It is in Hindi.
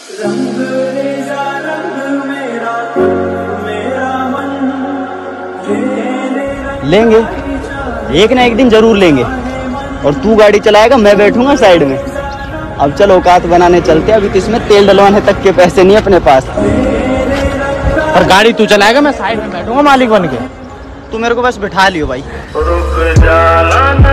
लेंगे, एक ना एक दिन जरूर लेंगे। और तू गाड़ी चलाएगा, मैं बैठूंगा साइड में। अब चल औकात बनाने चलते हैं। अभी तो इसमें तेल डलवाने तक के पैसे नहीं अपने पास। और गाड़ी तू चलाएगा, मैं साइड में बैठूंगा मालिक बन के। तू मेरे को बस बिठा लियो भाई।